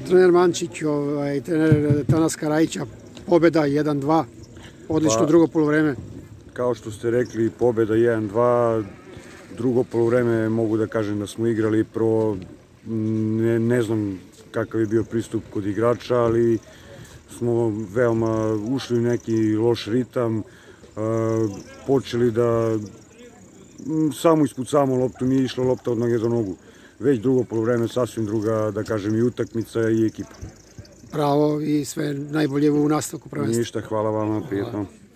Trener Mančić, trener Tanas Karajića, pobjeda 1-2, odlično drugo polovreme. Kao što ste rekli, pobjeda 1-2, drugo polovreme mogu da kažem da smo igrali prvo, ne znam kakav je bio pristup kod igrača, ali smo veoma ušli u neki loš ritam, počeli da samo ispucamo loptu, nije išla lopta od noge do nogu. Već drugo polovreme sasvim druga, da kažem, i utakmica i ekipa. Bravo i sve najbolje u nastavku prvenstva. Ništa, hvala vam, prijetno.